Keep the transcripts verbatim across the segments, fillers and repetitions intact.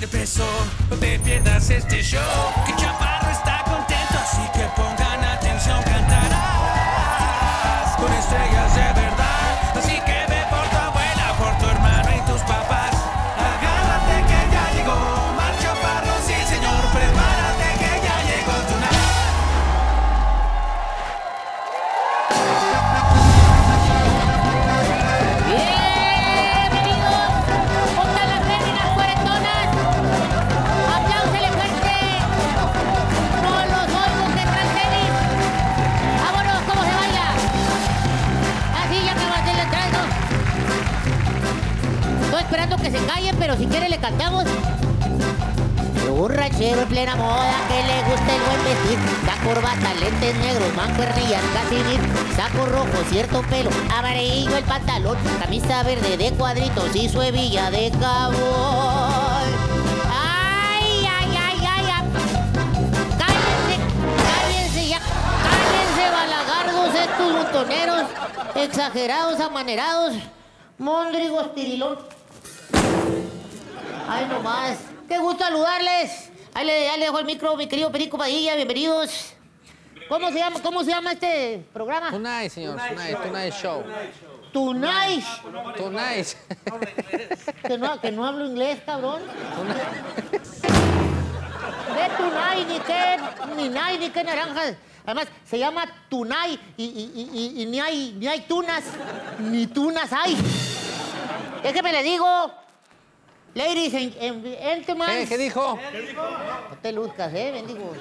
empezó. No te pierdas este show, que Chaparro está contento, así que pongan atención, cantarás con estrellas de verdad. Así que ve por tu abuela, por tu hermano y tus papás. Agárrate que ya llegó Omar Chaparro, sí señor, prepárate que ya llegó Tonight. Esperando que se callen, pero si quiere le cantamos. Un ranchero en plena moda que le gusta el buen vestir, da corbata, lentes negros, mancuernillas, casimir, saco rojo, cierto pelo, amarillo el pantalón, camisa verde de cuadritos y su hebilla de cabo. ¡Ay, ay, ay, ay! ay. ¡Cállense! ¡Cállense ya! ¡Cállense, balagardos, estos montoneros! Exagerados, amanerados, móndrigos, tirilón. Ay, nomás. Qué gusto saludarles. Ahí le, ahí le dejo el micro, mi querido Perico Padilla. Bienvenidos. ¿Cómo se llama, cómo se llama este programa? Tonight, señor. Tonight, Tonight Show. Tonight. Tonight. Que no, que no hablo inglés, cabrón. ¿Qué Tonight? Ni qué, ni night, ni qué naranjas. Además, se llama Tonight y, y, y, y, y ni, hay, ni hay tunas, ni tunas hay. Déjeme le digo... Ladies and, and gentlemen. ¿Qué, ¿Qué dijo? No te luzcas, ¿eh? Bendigo.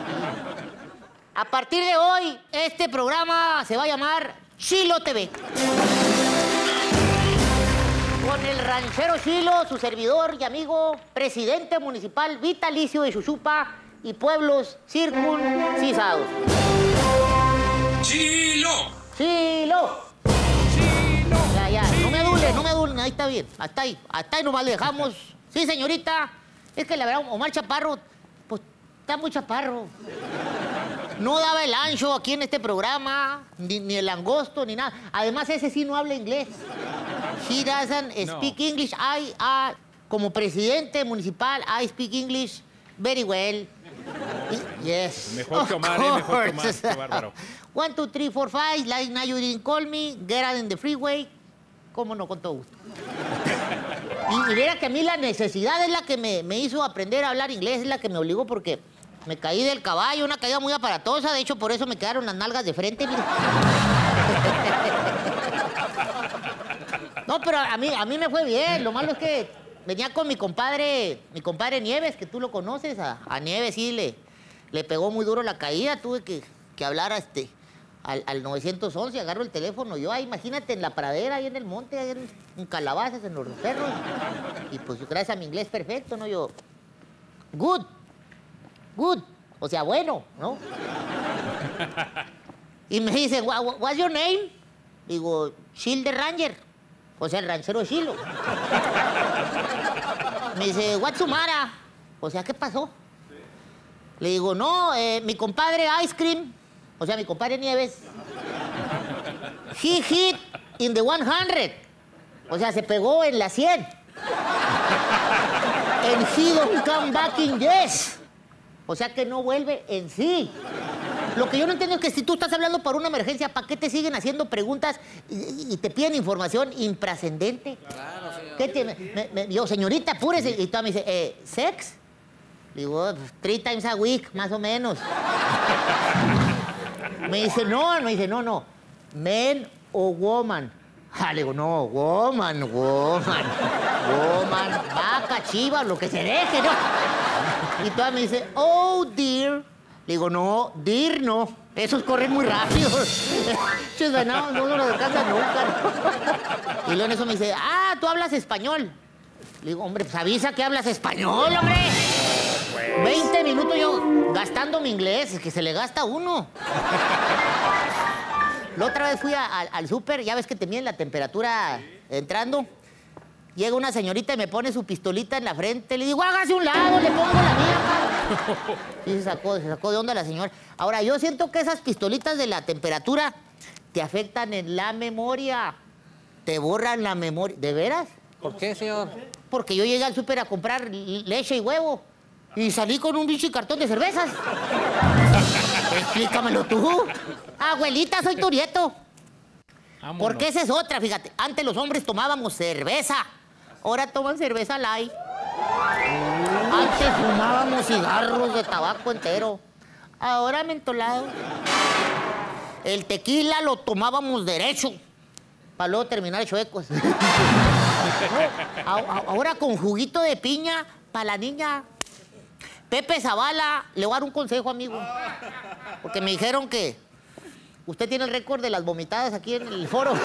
A partir de hoy, este programa se va a llamar Chilo T V. Con el ranchero Chilo, su servidor y amigo, presidente municipal vitalicio de Xuxupa y pueblos circuncisados. ¡Chilo! ¡Chilo! Ya, ya, no me adule, no me adule, ahí está bien, hasta ahí, hasta ahí nomás le dejamos. Sí, señorita, es que la verdad, Omar Chaparro, pues, está muy chaparro. No daba el ancho aquí en este programa, ni, ni el angosto, ni nada. Además, ese sí no habla inglés. He doesn't speak no. English. I, I, como presidente municipal, I speak English very well. Yes. Mejor que Omar, ¿eh? Mejor que Omar, qué bárbaro. One, two, three, four, five, like now you didn't call me, get out in the freeway. Cómo no, con todo gusto. Y, y mira que a mí la necesidad es la que me, me hizo aprender a hablar inglés, es la que me obligó porque me caí del caballo, una caída muy aparatosa, de hecho por eso me quedaron las nalgas de frente, mira. No, pero a mí, a mí me fue bien, lo malo es que venía con mi compadre, mi compadre Nieves, que tú lo conoces, a, a Nieves sí le, le pegó muy duro la caída, tuve que, que hablar a este... Al, al nueve once, agarro el teléfono. Yo, ah, imagínate, en la pradera, ahí en el monte, ahí en, en Calabazas, en los cerros. Y pues, gracias a mi inglés perfecto, ¿no? Yo, good, good. O sea, bueno, ¿no? Y me dicen, What, what's your name? Digo, Chil the Ranger. O sea, el ranchero de Chilo. Me dice, what's the matter? O sea, ¿qué pasó? Le digo, no, eh, mi compadre Ice Cream. O sea, mi compadre Nieves, he hit in the one hundred. O sea, se pegó en la cien. And he don't come back in yes. O sea, que no vuelve en sí. Lo que yo no entiendo es que si tú estás hablando por una emergencia, ¿para qué te siguen haciendo preguntas y, y te piden información imprascendente? Claro, señor. ¿Qué te, me, me, yo, señorita, apúrese. Y tú me dice, eh, ¿sex? Digo, three times a week, más o menos. Me dice, no, me dice, no, no. Men o woman. Ah, le digo, no, woman, woman. Woman, vaca, chiva, lo que se deje, ¿no? Y todavía me dice, oh, dear. Le digo, no, dear no. Esos corren muy rápido. Chus, no, no los alcanzan nunca, ¿no? Y luego en eso me dice, ah, tú hablas español. Le digo, hombre, pues avisa que hablas español, hombre. Pues... veinte minutos yo gastando mi inglés, es que se le gasta a uno. La otra vez fui a, a, al súper, ya ves que te miden la temperatura entrando. Llega una señorita y me pone su pistolita en la frente. Le digo, hágase un lado, le pongo la mía. Y se sacó, se sacó de onda la señora. Ahora, yo siento que esas pistolitas de la temperatura te afectan en la memoria. Te borran la memoria. ¿De veras? ¿Por qué, señor? porque yo llegué al súper a comprar leche y huevo y salí con un bicho y cartón de cervezas. Explícamelo tú. Abuelita, soy tu nieto. Vámonos. Porque esa es otra, fíjate. Antes los hombres tomábamos cerveza. Ahora toman cerveza light. Antes fumábamos cigarros de tabaco entero. Ahora mentolado. El tequila lo tomábamos derecho. Para luego terminar chuecos. No, a- a- ahora con juguito de piña para la niña. Pepe Zavala, le voy a dar un consejo, amigo. Porque me dijeron que usted tiene el récord de las vomitadas aquí en el foro.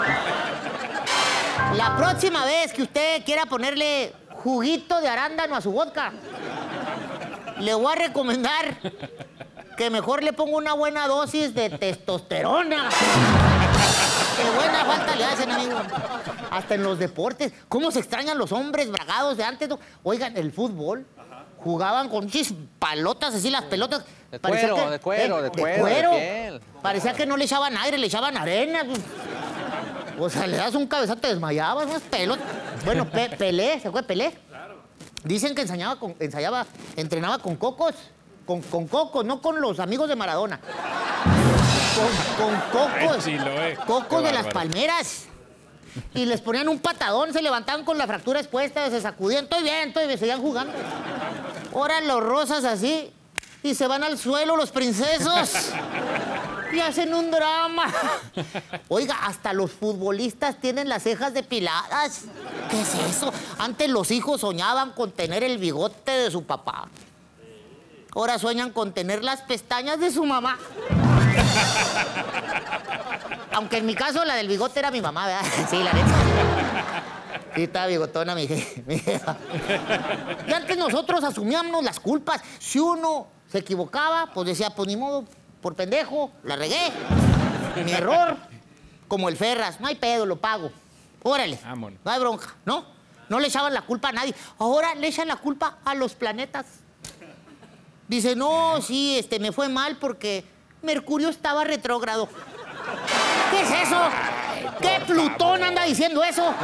La próxima vez que usted quiera ponerle juguito de arándano a su vodka, le voy a recomendar que mejor le ponga una buena dosis de testosterona. Qué buena falta le hacen, amigo. Hasta en los deportes. ¿Cómo se extrañan los hombres bragados de antes? ¿No? Oigan, el fútbol. Jugaban con chis palotas, así las pelotas. De Parecía cuero, de cuero, de cuero, de piel. Parecía que no le echaban aire, le echaban arena. O sea, le das un cabezazo, te desmayabas, unas pelotas. Bueno, Pe- Pelé, ¿se acuerda de Pelé? Dicen que ensayaba, con, ensayaba, entrenaba con cocos. Con, con cocos, no con los amigos de Maradona. Con, con cocos. Ay, Chiloé. Cocos Qué de las bárbaro. palmeras. Y les ponían un patadón, se levantaban con la fractura expuesta, se sacudían. Estoy bien, estoy bien, seguían jugando. Ahora los rosas así y se van al suelo los princesos. Y hacen un drama. Oiga, hasta los futbolistas tienen las cejas depiladas. ¿Qué es eso? Antes los hijos soñaban con tener el bigote de su papá. Ahora sueñan con tener las pestañas de su mamá. Aunque en mi caso la del bigote era mi mamá, ¿verdad? Sí, la neta. Sí, estaba bigotona mi je- mi jefa. Y antes nosotros asumíamos las culpas. Si uno se equivocaba, pues decía, pues ni modo, por pendejo, la regué. Mi error, como el Ferras, no hay pedo, lo pago. Órale, Vámonos. no hay bronca, ¿no? No le echaban la culpa a nadie. Ahora le echan la culpa a los planetas. Dice, no, sí, este, me fue mal porque Mercurio estaba retrógrado. ¿Qué es eso? ¿Qué Plutón anda diciendo eso?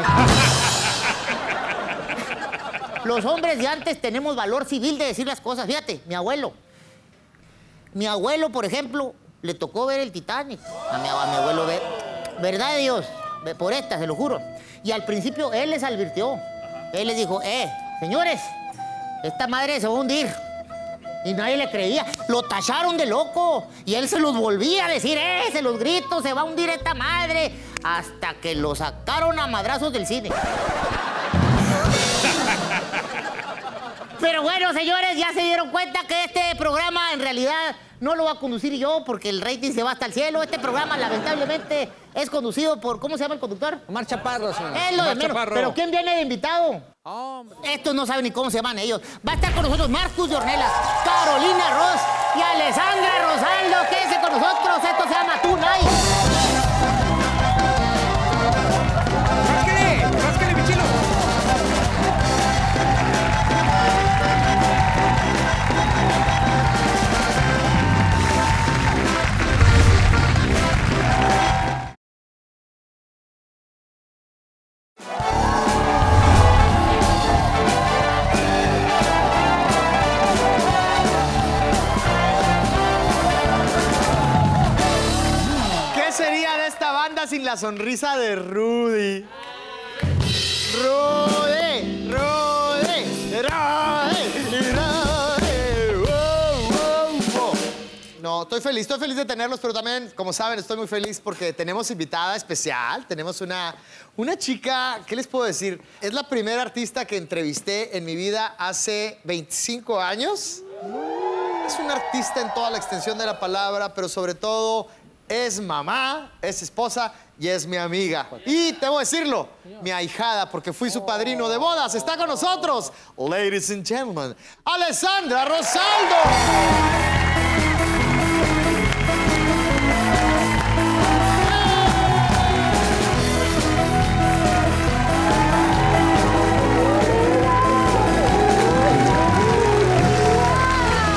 Los hombres de antes tenemos valor civil de decir las cosas. Fíjate, mi abuelo. Mi abuelo, por ejemplo, le tocó ver el Titanic. A mi, a mi abuelo ver. ¿Verdad de Dios? Ve- Por esta, se lo juro. Y al principio él les advirtió. Él les dijo, eh, señores, esta madre se va a hundir. Y nadie le creía. Lo tacharon de loco. Y él se los volvía a decir, ¡eh! Se los gritos, se va a hundir esta madre. Hasta que lo sacaron a madrazos del cine. Pero bueno, señores, ya se dieron cuenta que este programa en realidad no lo va a conducir yo porque el rating se va hasta el cielo. Este programa, lamentablemente, es conducido por... ¿Cómo se llama el conductor? Omar Chaparro, señor. Es lo de Omar menos. Chaparro. ¿Pero quién viene de invitado? Hombre. Estos no saben ni cómo se llaman ellos. Va a estar con nosotros Marcus de Ornelas, Carolina Ross y Alessandra Rosaldo. Quédense con nosotros. Esto se llama Tonight. ¡Rásquele! ¡Rásquele, mi chilo! ¿Qué sería de esta banda sin la sonrisa de Rudy? Rudy, Rudy, Rudy, Rudy. Wow, wow, wow. No, estoy feliz, estoy feliz de tenerlos, pero también, como saben, estoy muy feliz porque tenemos invitada especial. Tenemos una, una chica, ¿qué les puedo decir? Es la primera artista que entrevisté en mi vida hace veinticinco años. Es una artista en toda la extensión de la palabra, pero sobre todo es mamá, es esposa y es mi amiga. Y debo decirlo, mi ahijada, porque fui su padrino de bodas. Está con nosotros, ladies and gentlemen, Alessandra Rosaldo.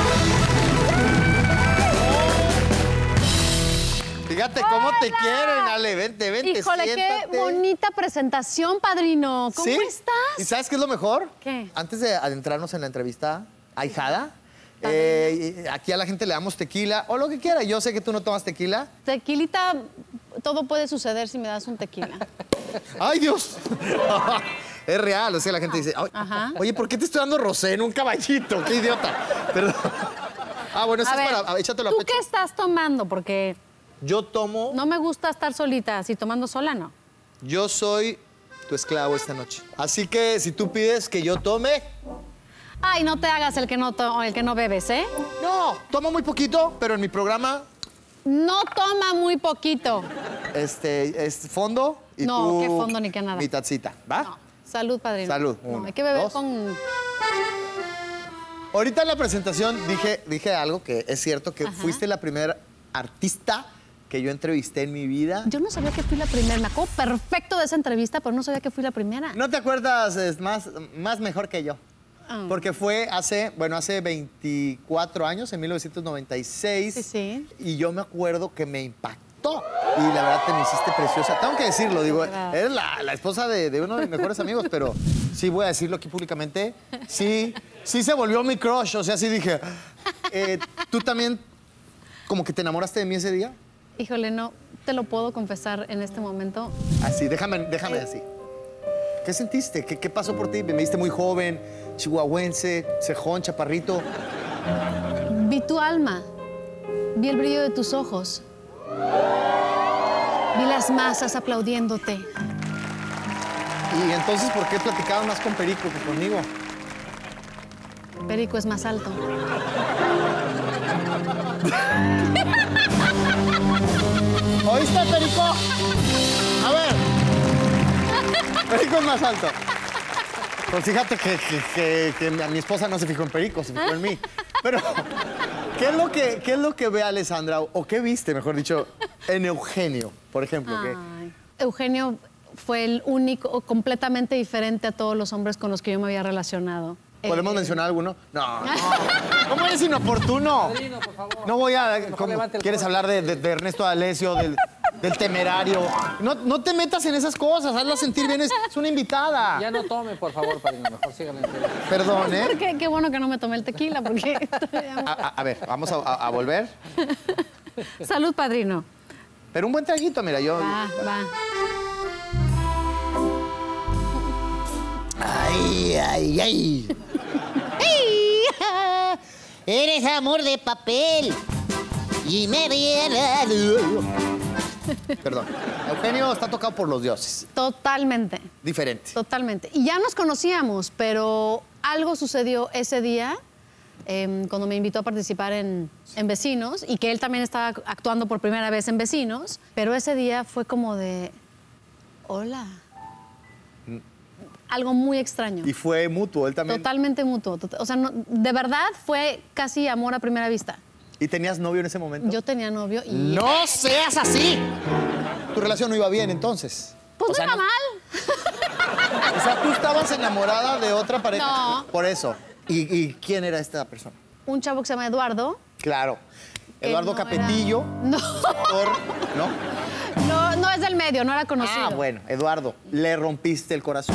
Fíjate cómo te quieren, Órale, vente, vente, Híjole, siéntate. qué bonita presentación, padrino. ¿Cómo ¿Sí? estás? ¿Y sabes qué es lo mejor? ¿Qué? Antes de adentrarnos en la entrevista, ahijada, eh, aquí a la gente le damos tequila o lo que quiera. Yo sé que tú no tomas tequila. Tequilita, todo puede suceder si me das un tequila. ¡Ay, Dios! Es real, o sea, la gente dice, "Ay, Ajá. oye, ¿por qué te estoy dando rosé en un caballito? ¡Qué idiota! Perdón. Ah, bueno, eso A es ver, para... Échatelo a ¿tú pecho. qué estás tomando? Porque Yo tomo... no me gusta estar solita, así tomando sola, ¿no? Yo soy tu esclavo esta noche. Así que si tú pides que yo tome... Ay, no te hagas el que no, to- el que no bebes, ¿eh? No, tomo muy poquito, pero en mi programa, No toma muy poquito. este, es fondo y No, tú... qué fondo ni qué nada. Mi tacita, ¿va? No. Salud, padrino. Salud. No, Uno, hay que beber dos. con... Ahorita en la presentación dije, dije algo que es cierto, que Ajá. fuiste la primera artista que yo entrevisté en mi vida. Yo no sabía que fui la primera. Me acuerdo perfecto de esa entrevista, pero no sabía que fui la primera. ¿No te acuerdas es más, más mejor que yo? Ah. Porque fue hace, bueno, hace veinticuatro años, en mil novecientos noventa y seis. Sí, sí. Y yo me acuerdo que me impactó. Y la verdad te me hiciste preciosa. Tengo que decirlo, digo, Gracias. eres la, la esposa de, de uno de mis mejores amigos, pero sí voy a decirlo aquí públicamente. Sí, sí se volvió mi crush. O sea, sí dije, eh, ¿tú también como que te enamoraste de mí ese día? Híjole, no te lo puedo confesar en este momento. Así, déjame, déjame así. ¿Qué sentiste? ¿Qué, qué pasó por ti? Me viste muy joven, chihuahuense, cejón, chaparrito. Vi tu alma, vi el brillo de tus ojos, vi las masas aplaudiéndote. Y entonces, ¿por qué platicaban más con Perico que conmigo? Perico es más alto. ¿Oíste, Perico? A ver. Perico es más alto. Pues fíjate que, que, que- que a mi esposa no se fijó en Perico, se fijó en mí. Pero, ¿qué es lo que, qué es lo que ve Alessandra, o qué viste, mejor dicho, en Eugenio, por ejemplo? que- Ay. Eugenio fue el único, completamente diferente a todos los hombres con los que yo me había relacionado. ¿Podemos Eh, mencionar alguno? No, no. ¿Cómo eres inoportuno? Padrino, por favor. No voy a... Mejor ¿cómo? levante el ¿Quieres codo. hablar de, de- de Ernesto D'Alessio, del, del temerario? No, no te metas en esas cosas, hazla sentir bien, es, es una invitada. Ya no tome, por favor, padrino. Mejor síganle en serio. Perdón, ¿eh? Qué, qué bueno que no me tomé el tequila, porque... A, a- a ver, vamos a, a- a volver. Salud, padrino. Pero un buen traguito, mira, yo... Va, va. Ay, ay, ay. ¡Ay! Eres amor de papel. Y me viene. Perdón. Eugenio está tocado por los dioses. Totalmente, Diferente. totalmente. Y ya nos conocíamos, pero algo sucedió ese día em, cuando me invitó a participar en, en Vecinos y que él también estaba actuando por primera vez en Vecinos, pero ese día fue como de, hola. Algo muy extraño. Y fue mutuo, él también. Totalmente mutuo. tot- O sea, no- de verdad fue casi amor a primera vista. ¿Y tenías novio en ese momento? Yo tenía novio y... ¡No seas así! Tu relación no iba bien, entonces. Pues O sea, no iba no- mal. O sea, tú estabas enamorada de otra pareja. No. Por eso. ¿Y, y quién era esta persona? Un chavo que se llama Eduardo. Claro. que Eduardo no Capetillo. era- No. actor, ¿no? No, no es del medio, no era conocido. Ah, bueno, Eduardo, le rompiste el corazón.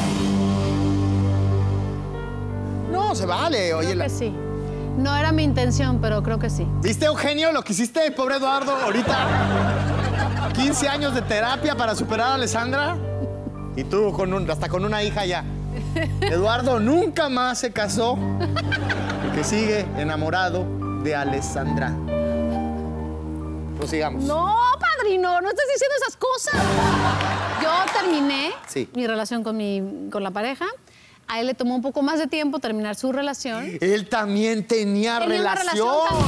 No, se vale, oye. Creo la- que sí. No era mi intención, pero creo que sí. ¿Viste, Eugenio, lo que hiciste, pobre Eduardo, ahorita? quince años de terapia para superar a Alessandra. Y tú con un, hasta con una hija ya. Eduardo nunca más se casó porque sigue enamorado de Alessandra. Prosigamos. No, padrino, no estés diciendo esas cosas. Yo terminé Sí. mi relación con, mi, con la pareja. A él le tomó un poco más de tiempo terminar su relación. Él también tenía, Tenía una relación. relación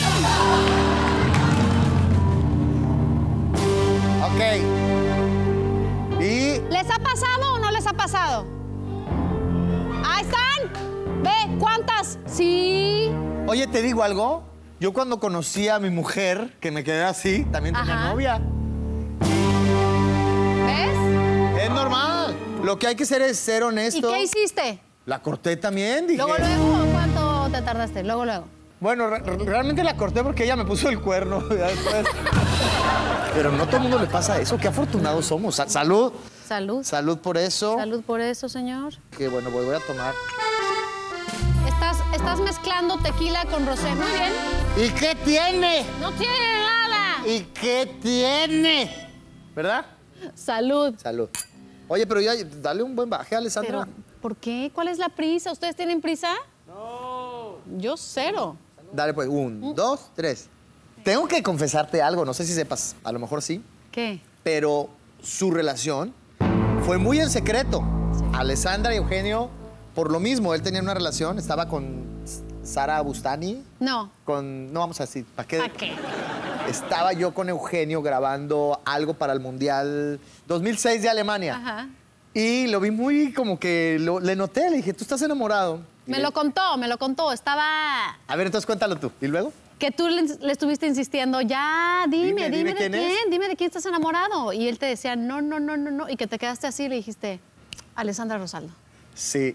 Ok. Y ¿Les ha pasado o no les ha pasado? Ahí están. Ve, ¿cuántas? Sí. oye, te digo algo. Yo cuando conocí a mi mujer, que me quedé así, también tenía Ajá. novia. ¿Ves? Es normal. Lo que hay que hacer es ser ¿Y honesto. qué hiciste? La corté también, dije. Luego, luego, ¿cuánto te tardaste? Luego, luego. Bueno, re- re- realmente la corté porque ella me puso el cuerno. Ya después. Pero no a todo el mundo le pasa eso. Qué afortunados somos. Sa- Salud. Salud. Salud por eso. Salud por eso, señor. Que bueno, pues voy a tomar. Estás, estás mezclando tequila con rosé. Muy bien. ¿Y qué tiene? No tiene nada. ¿Y qué tiene? ¿Verdad? Salud. Salud. Oye, pero ya, dale un buen baje, Alessandra. Pero, ¿por qué? ¿Cuál es la prisa? ¿Ustedes tienen prisa? No. Yo cero. Dale pues, un, dos, tres. Tengo que confesarte algo, no sé si sepas, a lo mejor sí, ¿Qué? pero su relación fue muy en secreto. Alessandra y Eugenio, por lo mismo, él tenía una relación, estaba con Sara Bustani, No. con, no vamos a decir, ¿para qué? ¿Para qué? Estaba yo con Eugenio grabando algo para el Mundial dos mil seis de Alemania. Ajá. Y lo vi muy como que lo- le noté, le dije, tú estás enamorado. Y Me le- lo contó, me lo contó. Estaba... A ver, entonces cuéntalo tú. ¿Y luego? Que tú le, le estuviste insistiendo, ya, dime, Dime, dime, dime de quién quién, es. dime de quién estás enamorado. Y él te decía, no, no, no, no, no. Y que te quedaste así y le dijiste, Alessandra Rosaldo. Sí.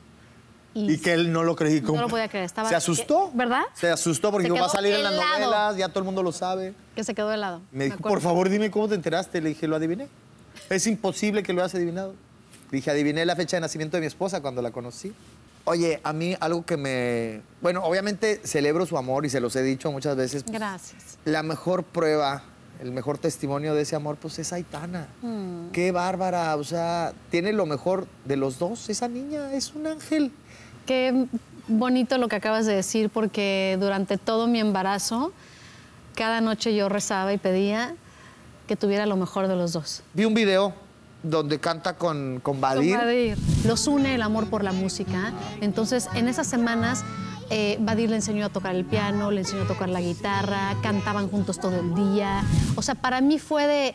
Y, Y que él no lo creí. No lo podía creer, estaba- ¿Se asustó? ¿Verdad? Se asustó porque Se dijo, va a quedó salir en las helado. novelas, ya todo el mundo lo sabe. que se quedó de lado. Me dijo, acuerdo. por favor, dime cómo te enteraste. Le dije, lo adiviné. Es imposible que lo hayas adivinado. Dije, adiviné la fecha de nacimiento de mi esposa cuando la conocí. Oye, a mí algo que me... Bueno, obviamente celebro su amor y se los he dicho muchas veces. pues, Gracias. la mejor prueba, el mejor testimonio de ese amor, pues es Aitana. Mm. Qué bárbara, o sea, tiene lo mejor de los dos. Esa niña es un ángel. Qué bonito lo que acabas de decir, porque durante todo mi embarazo, cada noche yo rezaba y pedía que tuviera lo mejor de los dos. Vi un video donde canta con, con Badir. Con Badir. Los une el amor por la música. Entonces, en esas semanas, eh, Badir le enseñó a tocar el piano, le enseñó a tocar la guitarra, cantaban juntos todo el día. O sea, para mí fue de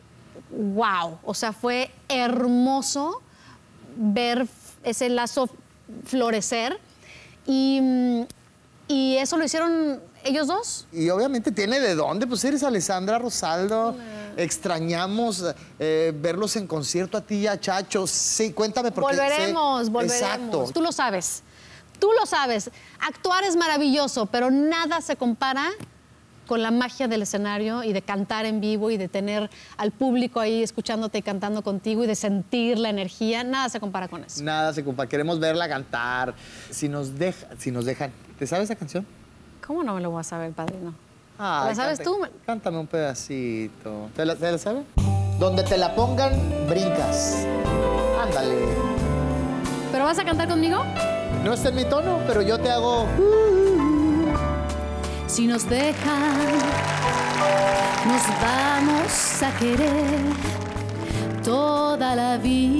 wow. O sea, fue hermoso ver ese lazo florecer. Y, mm, y eso lo hicieron ellos dos. Y obviamente tiene de dónde, pues eres Alessandra Rosaldo. Extrañamos eh, verlos en concierto a ti y a Chacho. Sí, cuéntame por qué. Volveremos, sé- volveremos. Exacto. Tú lo sabes. Tú lo sabes. Actuar es maravilloso, pero nada se compara con la magia del escenario y de cantar en vivo y de tener al público ahí escuchándote y cantando contigo y de sentir la energía. Nada se compara con eso. Nada se compa, queremos verla cantar. Si nos deja, si nos dejan. ¿Te sabes esa canción? ¿Cómo no me lo voy a saber, padrino? Ay, ¿La sabes canta- tú? Cántame un pedacito. ¿Te la, te la sabes? Donde te la pongan, brincas. Ándale. ¿Pero vas a cantar conmigo? No está en mi tono, pero yo te hago... Si nos dejan, nos vamos a querer toda la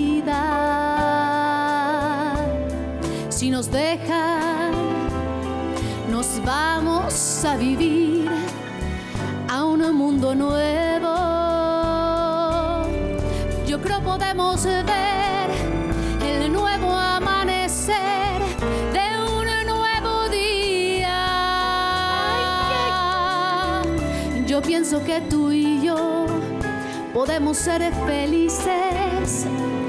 vida. Si nos dejan, nos vamos a vivir a un mundo nuevo. Yo creo podemos ver el nuevo amanecer de un nuevo día. Yo pienso que tú y yo podemos ser felices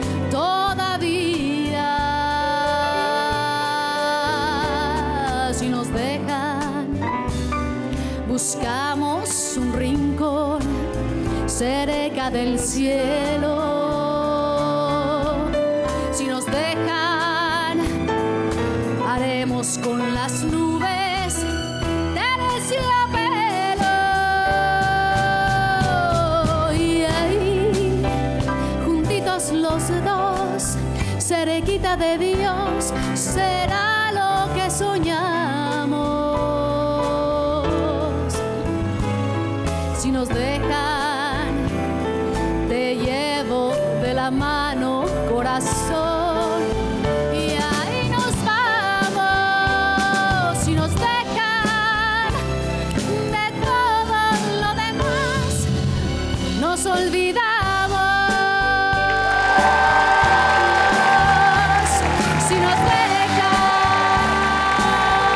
todavía. Si nos dejan, buscamos un rincón cerca del cielo. Si nos dejan, haremos con las nubes terciopelo. Y ahí, juntitos los dos, cerquita de Dios, será lo que soñamos. Si nos dejan, te llevo de la mano, corazón, y ahí nos vamos. Si nos dejan, de todo lo demás nos olvidamos. Si nos dejan,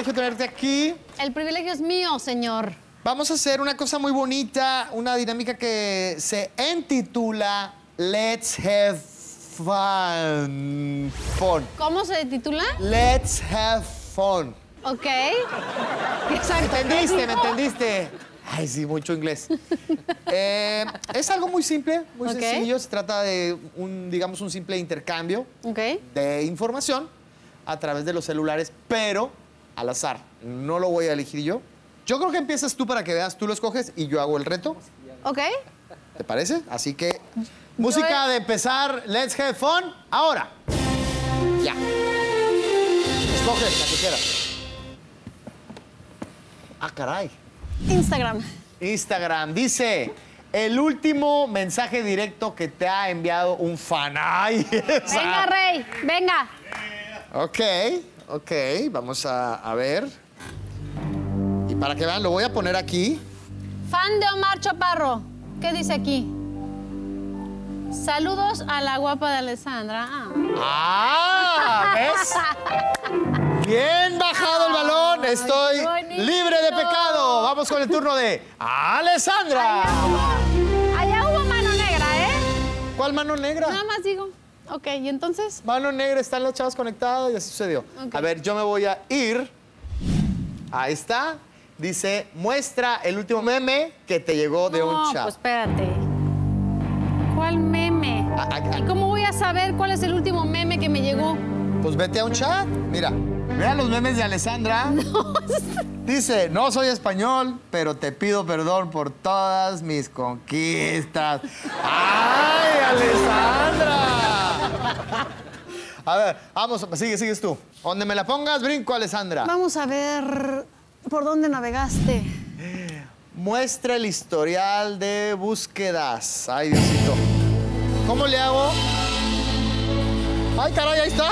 privilegio de tenerte aquí. El privilegio es mío, señor. Vamos a hacer una cosa muy bonita, una dinámica que se intitula Let's Have Fun. Fun. ¿Cómo se titula? Let's Have Fun. Ok. ¿Me Exacto. entendiste? ¿Me entendiste? Ay, sí, mucho inglés. Eh, es algo muy simple, muy Ok. sencillo. Se trata de un, digamos, un simple intercambio Ok. de información a través de los celulares, pero al azar. No lo voy a elegir yo. Yo creo que empiezas tú para que veas, tú lo escoges y yo hago el reto. Ok. ¿Te parece? Así que, música de empezar, Let's Have Fun, ahora. Ya. Escoge la que quieras. Ah, caray. Instagram. Instagram dice, el último mensaje directo que te ha enviado un fan. Ay, esa. Venga, Rey. Venga. Ok, ok, vamos a, a ver. Y para que vean, lo voy a poner aquí. Fan de Omar Chaparro. ¿Qué dice aquí? Saludos a la guapa de Alessandra. Ah. ¡Ah! ¿Ves? Bien bajado el balón. Estoy qué bonito. libre de pecado. Vamos con el turno de Alessandra. Allá hubo, allá hubo mano negra, ¿eh? ¿Cuál mano negra? Nada más digo. Ok, ¿y entonces? Mano negra, están los chavos conectados y así sucedió. Ok. A ver, yo me voy a ir. Ahí está. Dice, muestra el último meme que te llegó de no, un chat. pues espérate. ¿Cuál meme? Ah, ah, ah. ¿Y cómo voy a saber cuál es el último meme que me llegó? Pues vete a un chat. Mira, mira los memes de Alessandra. Dice, no soy español, pero te pido perdón por todas mis conquistas. ¡Ay, Alessandra! A ver, vamos, sigue, sigues tú. Donde me la pongas, brinco, Alessandra. Vamos a ver por dónde navegaste. Muestra el historial de búsquedas. Ay, Diosito. ¿Cómo le hago? Ay, caray, ahí está.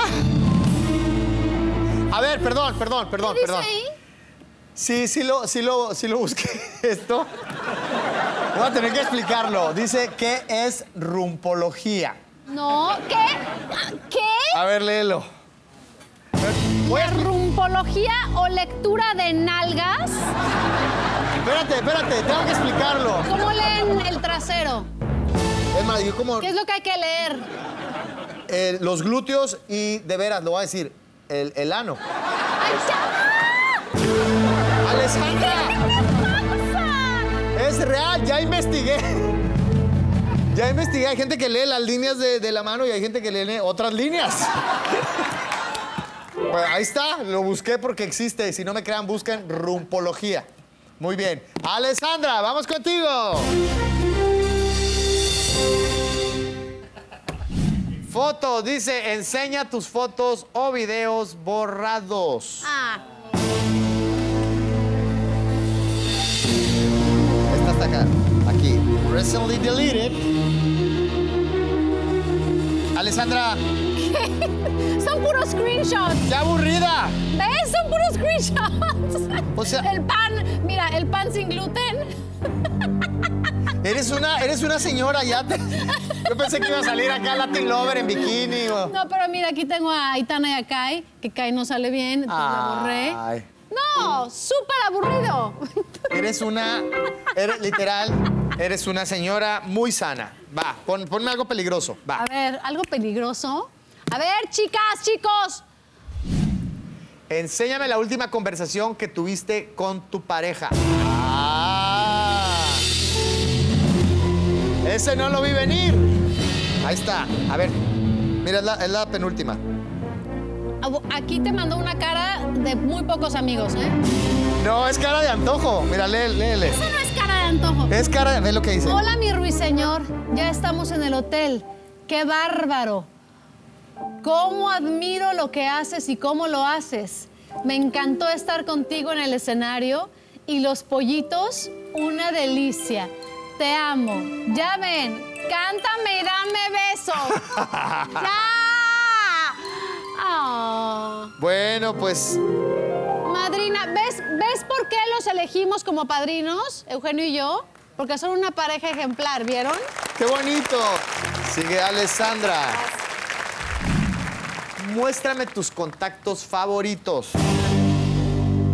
A ver, perdón, perdón, perdón, ¿Qué dice perdón. ahí? Sí, sí lo, sí lo, sí lo busqué esto. Voy a tener que explicarlo. Dice que es rumpología. No, ¿qué? ¿Qué? A ver, léelo. Voy a- ¿Rumpología o lectura de nalgas? Espérate, espérate, tengo que explicarlo. ¿Cómo leen el trasero? Es más, yo como ¿Qué es lo que hay que leer? eh, los glúteos y, de veras, lo voy a decir, el, el ano. ¡Ay, ya! ¡Alessandra! ¿Qué pasa? Es real, ya investigué. Ya investigué, hay gente que lee las líneas de, de la mano y hay gente que lee otras líneas. Bueno, ahí está, lo busqué porque existe. Si no me crean, busquen rumpología. Muy bien. Alessandra, vamos contigo. Fotos, dice, enseña tus fotos o videos borrados. Ah, Esta está acá, aquí. Recently deleted. Alessandra, son puros screenshots. ¡qué aburrida! ¿Ves? Son puros screenshots. O sea- El pan, mira, el pan sin gluten. Eres una, eres una señora, ya te... Yo pensé que iba a salir acá Latin Lover en bikini. O... No, pero mira, aquí tengo a Aitana y a Kai, que Kai no sale bien, entonces la borré. Ay. No, súper aburrido. Eres una, eres literal, eres una señora muy sana. Va, pon- ponme algo peligroso, va. A ver, algo peligroso. A ver, chicas, chicos. Enséñame la última conversación que tuviste con tu pareja. Ah. Ese no lo vi venir. Ahí está. A ver, mira, es la, es la penúltima. Abu- Aquí te mandó una cara de muy pocos amigos, ¿eh? No, es cara de antojo. Mira, lee, léele. Eso no es cara de antojo. Es cara de... Ve lo que dice. Hola, mi ruiseñor. Ya estamos en el hotel. ¡Qué bárbaro! ¿Cómo admiro lo que haces y cómo lo haces? Me encantó estar contigo en el escenario y los pollitos, una delicia. Te amo. Ya ven, cántame y dame besos. ¡Ya! Ah. Bueno, pues... Madrina, ¿ves, ¿ves por qué los elegimos como padrinos, Eugenio y yo? Porque son una pareja ejemplar, ¿vieron? ¡Qué bonito! Sigue Alessandra. Muéstrame tus contactos favoritos.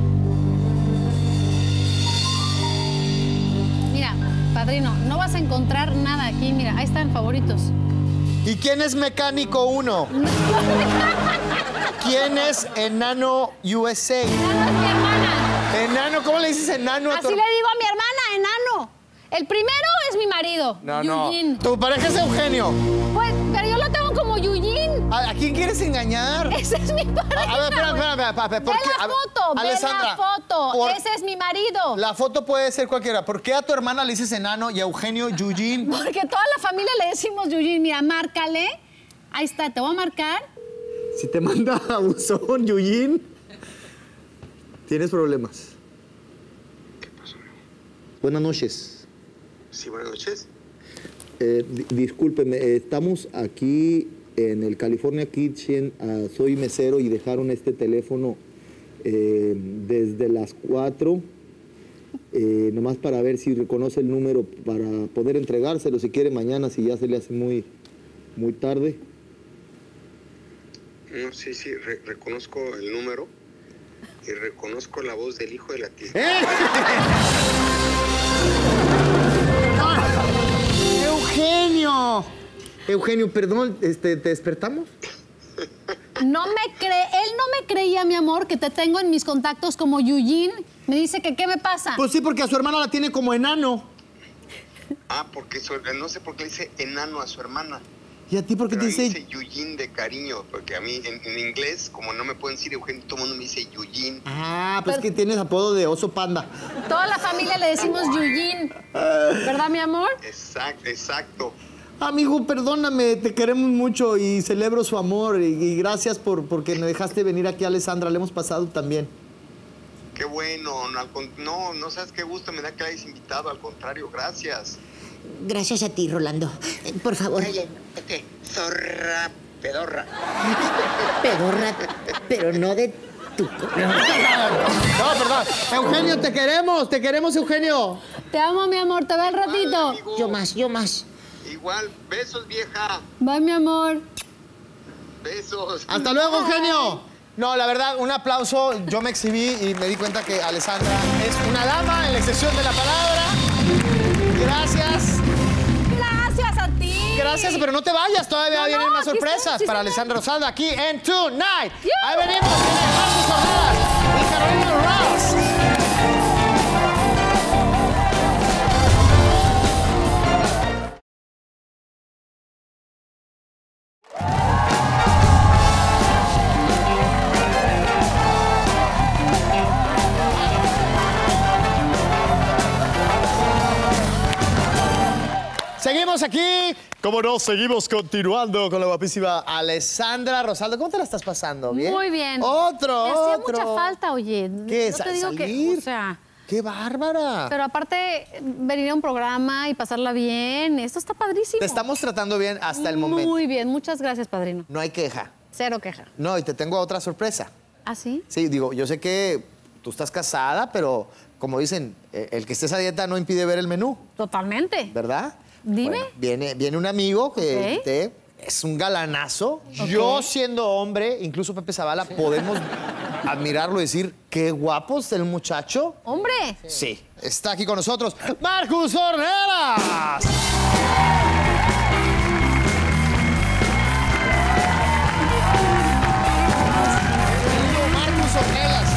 Padrino, no vas a encontrar nada aquí. Mira, ahí están favoritos. ¿Y quién es Mecánico uno? ¿Quién es Enano U S A? Enano es mi hermana. Enano, ¿cómo le dices enano a tu Así le digo a mi hermana, enano. El primero es mi marido, No, Yuyin. no. Tu pareja es Eugenio. Pues, pero yo lo tengo como Yuyin. ¿A, a quién quieres engañar? Ese es mi pareja. A, a ver, espérame, güey. espérame, espérame. ¿Por Ve qué? la A ver, foto, ve Alessandra, la foto. por- Ese es mi marido. La foto puede ser cualquiera. ¿Por qué a tu hermana le dices enano y a Eugenio Yuyin? Porque toda la familia le decimos Yuyin. Mira, márcale. Ahí está, te voy a marcar. Si te manda a buzón Yuyin, tienes problemas. ¿Qué pasó? Buenas noches. Sí, buenas noches. Eh, di- discúlpeme, eh, estamos aquí en el California Kitchen, ah, soy mesero y dejaron este teléfono eh, desde las cuatro, eh, nomás para ver si reconoce el número para poder entregárselo si quiere mañana, si ya se le hace muy, muy tarde. No, sí, sí, re- reconozco el número y reconozco la voz del hijo de la tía. ¡Eugenio! Eugenio, perdón, este, ¿te despertamos? No me cree, él no me creía, mi amor, que te tengo en mis contactos como Yuyin. Me dice que qué me pasa. Pues sí, porque a su hermana la tiene como enano. Ah, porque su- no sé por qué le dice enano a su hermana. ¿Y a ti por qué Pero te a mí dice...? dice Yuyin de cariño, porque a mí en, en inglés, como no me pueden decir Eugenio, todo el mundo me dice Yuyin. Ah, pues que tienes apodo de oso panda. Toda la familia le decimos Yuyin. ¿Verdad, mi amor? Exacto, exacto. Amigo, perdóname, te queremos mucho y celebro su amor y, y gracias por porque me dejaste venir aquí, Alessandra, le hemos pasado también. Qué bueno, no, al con- no, no sabes qué gusto me da que la hayas invitado, al contrario, gracias. Gracias a ti, Rolando. Eh, Por favor. ¿Qué? Zorra, pedorra. Pedorra, pero no de tu... co- no. No, perdón. Eugenio, te queremos, te queremos, Eugenio. Te amo, mi amor, te veo al ratito. Amigo. Yo más, yo más. Igual, besos, vieja. Bye, mi amor. Besos. Hasta luego, Eugenio. No, la verdad, un aplauso. Yo me exhibí y me di cuenta que Alessandra es una dama en la excepción de la palabra. Gracias. Gracias a ti. Gracias, pero no te vayas, todavía No, vienen no, más aquí sorpresas está, aquí para está. Alessandra Rosaldo aquí en Tonight. ¡Yuhu! Ahí venimos, viene Marcos Ornelas y Carolina Ross. Seguimos aquí, como no, seguimos continuando con la guapísima Alessandra Rosaldo. ¿Cómo te la estás pasando? ¿Bien? Muy bien. Otro, Me hacía otro. mucha falta, oye. ¿Qué? Yo te ¿Sa- digo que, salir? o sea, ¡Qué bárbara! pero aparte, venir a un programa y pasarla bien, esto está padrísimo. Te estamos tratando bien hasta el momento. Muy bien, muchas gracias, padrino. No hay queja. Cero queja. No, y te tengo otra sorpresa. ¿Ah, sí? Sí, digo, yo sé que tú estás casada, pero como dicen, eh, el que estés a dieta no impide ver el menú, Totalmente. ¿verdad? Dime. Bueno, viene, viene un amigo que Ok. te- es un galanazo. Yo siendo hombre, incluso Pepe Zavala, podemos admirarlo y decir, qué guapo es el muchacho. ¡Hombre! Sí, está aquí con nosotros, Marcus Ornelas. Bienvenido, Marcus Ornelas.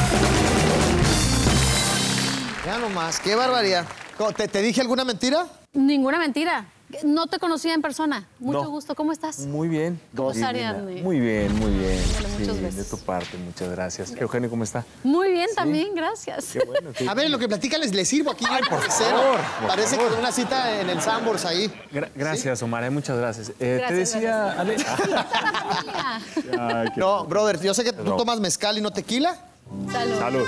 Ya nomás, qué barbaridad. ¿Cómo, ¿Te, te dije alguna mentira? Ninguna mentira. No te conocía en persona. Mucho No. gusto. ¿Cómo estás? Muy bien. Dos Divina. Ariadne. Muy bien, muy bien. Dale, muchos Sí, besos. de tu parte, muchas gracias. Eugenio, ¿cómo está? Muy bien, también, gracias. Qué bueno. qué- A ver, lo que platican les, les sirvo aquí. Ay, por favor, por Parece favor. que una cita en el Sambors ahí. Gra- gracias, Omar, eh, muchas gracias. Eh, Gracias, te decía, Ale... Toda la familia. Ay, qué- No, brother, yo sé que tú No. tomas mezcal y no tequila. Salud. Salud.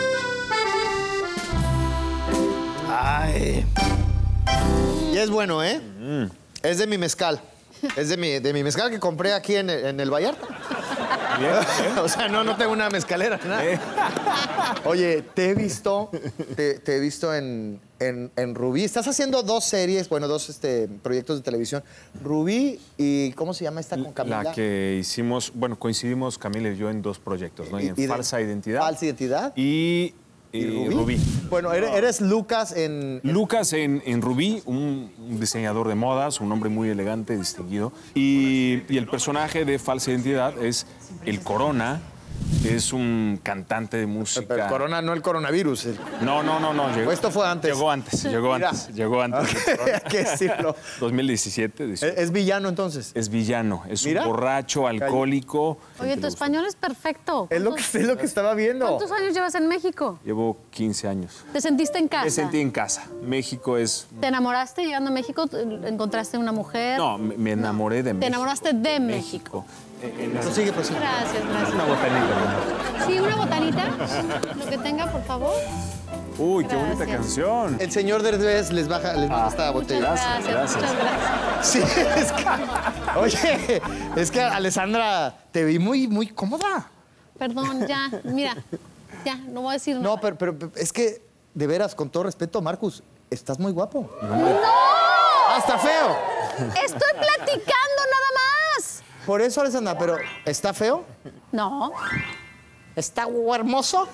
Ay. Y es bueno, ¿eh? Mm. Es de mi mezcal. Es de mi, de mi mezcal que compré aquí en el, en el Vallarta. Bien, O sea, no, no tengo una mezcalera. Nada. Eh. Oye, te he visto, te, te he visto en, en, en Rubí. Estás haciendo dos series, bueno, dos este, proyectos de televisión. Rubí y, ¿cómo se llama esta con Camila? La que hicimos, bueno, coincidimos Camila y yo en dos proyectos, ¿no? Y, en de- Falsa Identidad. Falsa Identidad. Y Eh, Rubí. Bueno, eres, eres Lucas en... Lucas en, en Rubí, un, un diseñador de modas, un hombre muy elegante, distinguido. Y, y el personaje de Falsa Identidad es el Corona, es un cantante de música. Pero el corona, no el coronavirus. el- No, no, no, no. Llegó, ¿O esto fue antes? Llegó antes, llegó Mira. antes, llegó antes. del Corona. Hay que decirlo. dos mil diecisiete, ¿Es, dieciocho. es villano entonces? Es villano, es Mira. un borracho, alcohólico. Oye, tu español es perfecto. Es lo que, es lo que estaba viendo. ¿Cuántos años llevas en México? Llevo quince años. ¿Te sentiste en casa? Me sentí en casa. México es... ¿Te enamoraste llegando a México? ¿Encontraste una mujer? No, me me enamoré de México. Te enamoraste de México. Eh, en- Prosigue, prosigue. Gracias, gracias. Una botanita. Sí, una botanita. Lo que tenga, por favor. Uy, qué bonita Gracias. canción. El señor Derbez les baja, les baja esta Muchas botella. gracias, gracias. muchas gracias. Sí, es que... Oye, es que, Alessandra, te vi muy, muy cómoda. Perdón, ya, mira. Ya, no voy a decir nada. No, pero, pero es que, de veras, con todo respeto, Marcus, estás muy guapo. ¡No! ¡Hasta feo! Estoy platicando nada más. Por eso, Alessandra, pero ¿está feo? No. ¿Está hermoso?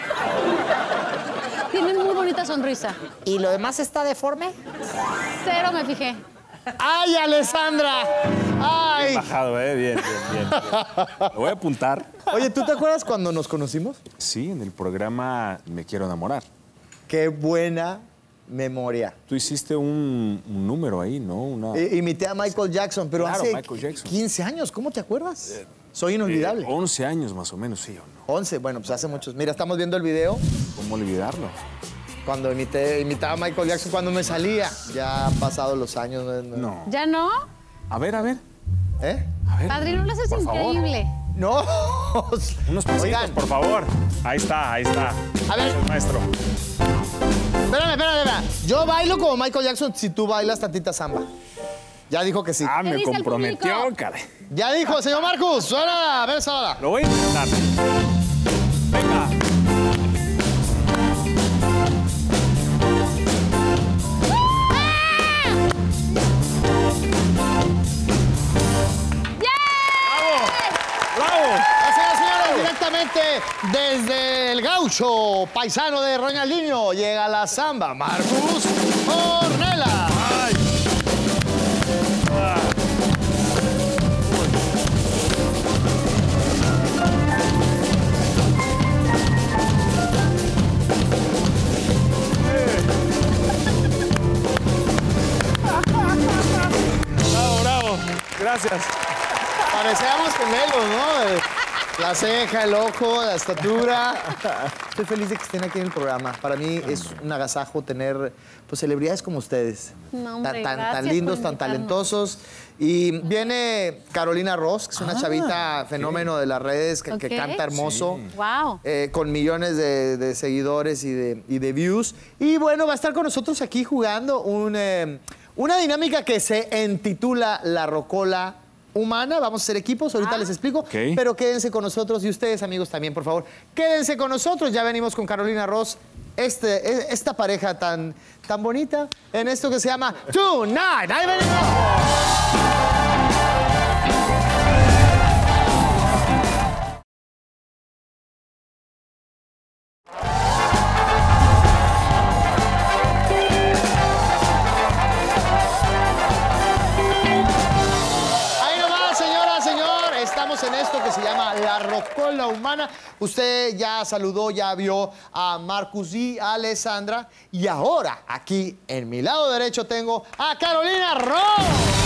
Tienen muy bonita sonrisa. ¿Y lo demás está deforme? Cero me fijé. ¡Ay, Alessandra! ¡Ay! Bajado, ¿eh? Bien, bien, bien. Lo voy a apuntar. Oye, ¿tú te acuerdas cuando nos conocimos? Sí, en el programa Me Quiero Enamorar. ¡Qué buena memoria! Tú hiciste un, un número ahí, ¿no? Una, I- imité a Michael Jackson, pero Claro, hace Michael Jackson. quince años. ¿Cómo te acuerdas? Soy inolvidable. eh, once años más o menos, ¿sí o no? once, bueno, pues hace muchos. Mira, estamos viendo el video ¿Cómo olvidarlo? cuando imité, imitaba a Michael Jackson, cuando me salía. Ya han pasado los años. No. no- No. ¿Ya no? A ver, a ver. ¿Eh? A ver. Padrino, lo haces Por favor. increíble. No. Unos pasitos, Oigan, por favor. Ahí está, ahí está. A ver. Gracias, maestro. espérame, espérame, espérame. Yo bailo como Michael Jackson si tú bailas tantita samba. Ya dijo que sí. Ah, ¿Qué me dice el comprometió, público? caray. Ya dijo, señor Marcus. Suena, a ver, sola. Lo voy a intentar. Venga. ¡Bravo! Señoras y señores, directamente desde el gaucho paisano de Ronaldinho llega la samba. Marcus Ornella. Bravo, bravo. Gracias. Parecíamos gemelos, ¿no? Eh, La ceja, el ojo, la estatura. Estoy feliz de que estén aquí en el programa. Para mí es un agasajo tener pues, celebridades como ustedes. No, hombre, tan, tan, tan gracias lindos, por tan invitarnos. talentosos. Y viene Carolina Ross, que es una chavita fenómeno de las redes, que, que Ok. canta hermoso. Wow. eh, con millones de, de seguidores y de, y de views. Y bueno, va a estar con nosotros aquí jugando un, eh, una dinámica que se intitula La Rocola Humana. Vamos a hacer equipos, ahorita Ah. les explico. Ok. Pero quédense con nosotros y ustedes, amigos, también, por favor. Quédense con nosotros, ya venimos con Carolina Ross, este, e- esta pareja tan, tan bonita, en esto que se llama Tonight. ¡Ahí venimos! Ahí nomás, señora, señor. Estamos en esto que se llama La Rocola Humana. Usted ya saludó, ya vio a Marcus y a Alessandra. Y ahora, aquí en mi lado derecho, tengo a Carolina Ross.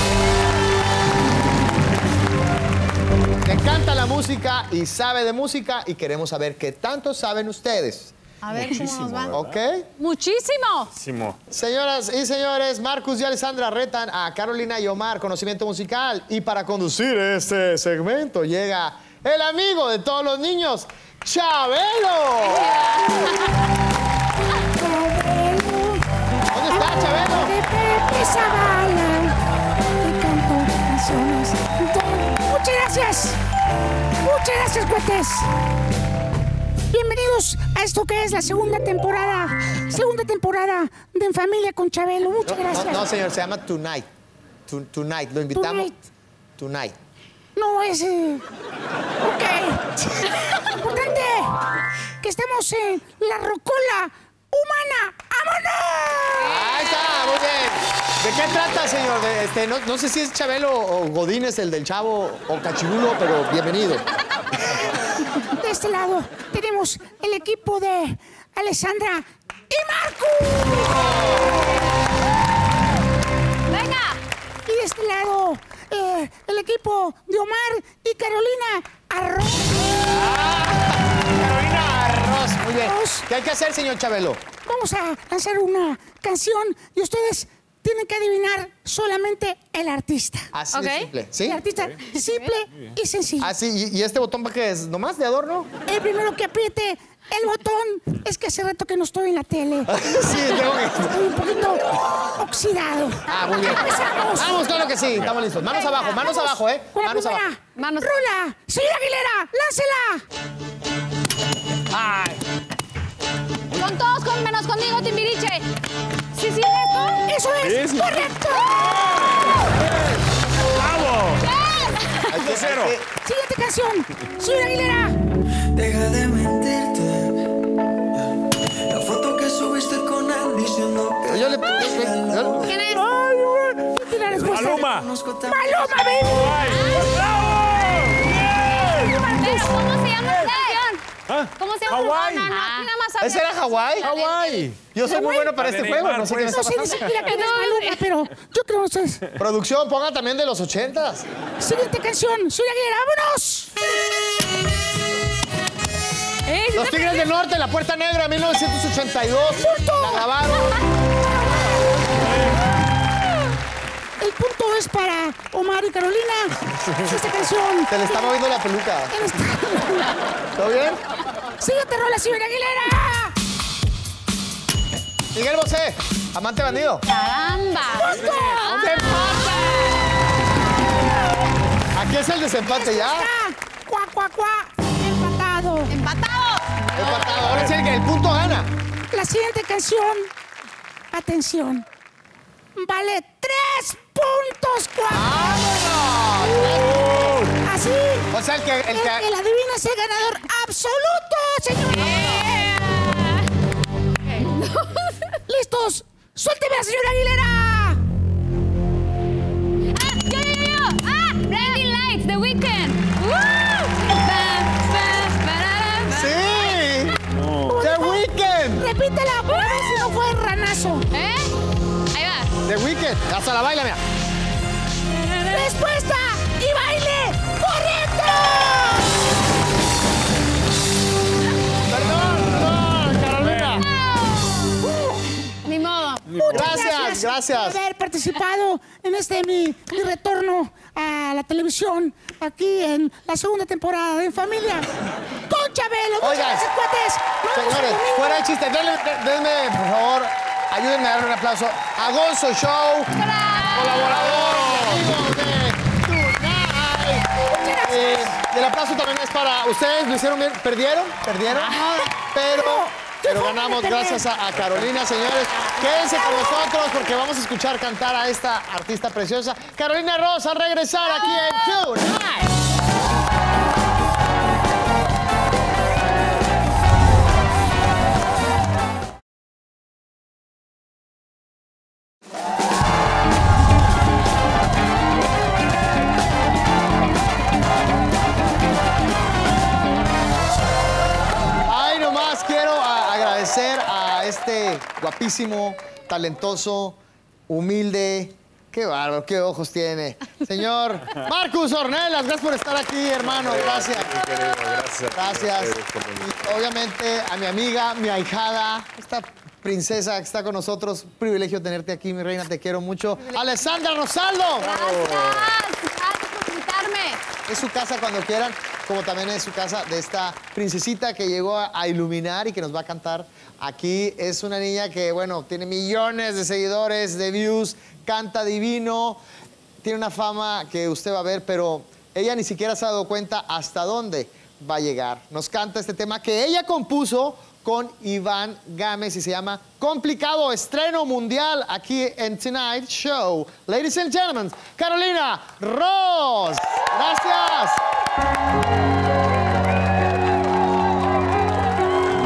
Le encanta la música y sabe de música. Y queremos saber qué tanto saben ustedes. A ver cómo nos va. ¿Ok? Muchísimo. Simo. Señoras y señores, Marcus y Alessandra retan a Carolina y Omar, conocimiento musical. Y para conducir este segmento llega el amigo de todos los niños, Chabelo. ¿Dónde está Chabelo? De Pepe Zavala, te canto canciones. Muchas gracias. Muchas gracias, cuates. Bienvenidos a esto que es la segunda temporada. Segunda temporada de En Familia con Chabelo. Muchas No, gracias. no, señor, se llama Tonight. Tu- tonight, lo invitamos. Tonight. Tonight. No, es... eh, Ok. Importante que estamos en la rocola humana. ¡Vámonos! Ahí está, muy bien. ¿De qué trata, señor? De, este, no, no sé si es Chabelo o Godínez, el del Chavo, o Cachirulo, pero bienvenido. De este lado tenemos el equipo de Alessandra y Marcus. ¡Venga! Y de este lado, eh, el equipo de Omar y Carolina Arroz. Carolina Arroz, muy bien. Arroz. ¿Qué hay que hacer, señor Chabelo? Vamos a lanzar una canción y ustedes tienen que adivinar solamente el artista. Así Ok. de simple. ¿Sí? El artista simple y sencillo. Ah, sí. ¿Y, y este botón para qué es? ¿Nomás de adorno? El primero que apriete el botón es que hace rato que no estoy en la tele. Sí, tengo que... Estoy un poquito oxidado. Ah, muy bien. ¡Empezamos! Vamos, claro que sí. Estamos listos. Manos Venga, abajo, manos vamos. abajo, ¿eh? Con la Manos primera. abajo. Manos- Rola. Señora Aguilera, láncela. Ay. Con todos, con menos conmigo, Timbiriche. ¿Sí, sí, esto? Eso es. Sí, sí. ¡Correcto! ¡Bravo! Hay que cero. hay que- Siguiente canción. Señora Aguilera. Deja de mentirte. La foto que subiste con él diciendo que Yo le... yo- ¿Quién es? Ay, güey. ¿Quién tiene la respuesta? ¡Maluma! ¡Maluma, baby! Pero, ¿cómo se llama la canción? ¿Ah? ¿Cómo se llama? Hawái. No, no, no, aquí nada más sabe- ¿Ese era Hawái? ¡Hawái! Yo soy muy bueno para La este de juego. Neymar, No sé qué me pues. está No sé ni pasando. siquiera quién es Maluma, pero yo creo que ustedes. Producción, ponga también de los ochentas. Siguiente canción. Señora Aguilera, vámonos. Eh, ¿sí Los te- Tigres del Norte, La Puerta Negra, mil novecientos ochenta y dos. La grabaron. El punto es para Omar y Carolina. Esta canción. Se le está moviendo la peluca. En esta- ¿Todo bien? Siguiente rola, señora Aguilera. Miguel Bosé, Amante Bandido. ¡Caramba! ¡Desempate! Aquí es el desempate ya. Ah, cuá, cuá, cuá. Empatado. ¡Empatado! Empatado. Ahora sí el que el punto gana. La siguiente canción. Atención. Vale tres puntos, cuá. Así. O sea, el que... El El que que la adivina es el ganador absoluto, señor. ¿Listos? ¡Suélteme a la señora Aguilera! ¡Ah! ¡Yo, yo, yo! yo! ¡Ah! Blinding Lights, The Weeknd. ¡Woo! Ba, ba, ba, ba. ¡Sí! ¡The Weeknd! Repítela, para ver si no fue ranazo. ¿Eh? Ahí va. ¡The Weeknd! Hasta la baila, mira. ¡Respuesta y baile correcto! Perdón, perdón, Carolina. Ni modo. Muchas Gracias, gracias. por haber participado en este mi, mi retorno a la televisión aquí en la segunda temporada de En Familia con Chabelo. Muchas Oigan, gracias, cuates. Nos vemos el Señores, domingo. fuera de chiste, denle, de- denme, por favor, ayúdenme a darle un aplauso a Gonzo Show, colaborador y amigo de Tonight. Eh, y el aplauso también es para ustedes, lo hicieron bien, perdieron, perdieron, pero, pero ganamos gracias a, a Carolina, señores. Quédense con nosotros porque vamos a escuchar cantar a esta artista preciosa, Carolina Ross, al regresar aquí en Tonight. Ay, nomás quiero a- agradecer a este guapísimo, talentoso, humilde, qué bárbaro, qué ojos tiene. Señor Marcus Ornelas, gracias por estar aquí, hermano, gracias. Gracias. Y obviamente a mi amiga, mi ahijada, esta princesa que está con nosotros, un privilegio tenerte aquí, mi reina, te quiero mucho. Alessandra Rosaldo. Gracias. Gracias por invitarme. Es su casa cuando quieran, como también es su casa de esta princesita que llegó a, a iluminar y que nos va a cantar aquí. Es una niña que, bueno, tiene millones de seguidores, de views, canta divino, tiene una fama que usted va a ver, pero ella ni siquiera se ha dado cuenta hasta dónde va a llegar. Nos canta este tema que ella compuso con Iván Gámez y se llama Complicado, estreno mundial aquí en Tonight Show. Ladies and gentlemen, Carolina Ross. Gracias.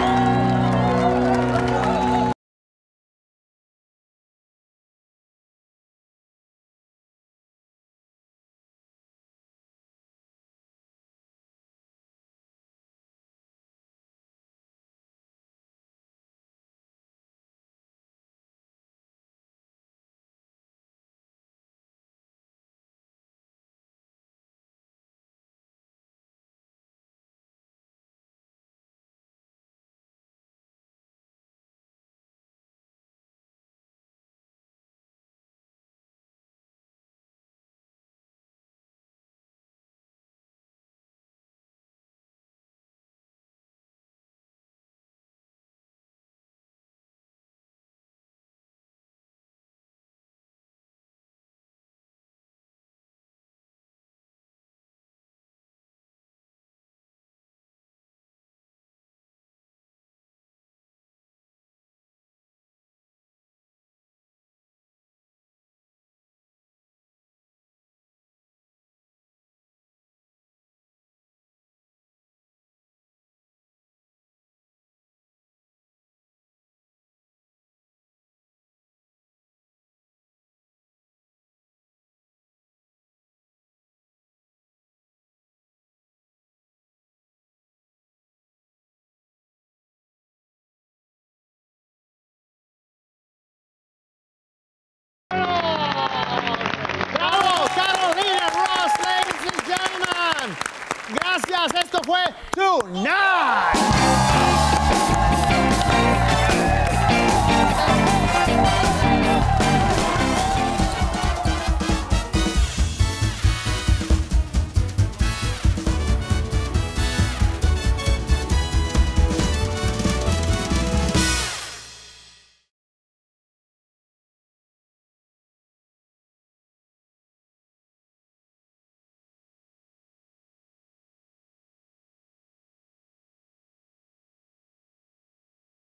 Esto fue Tonight.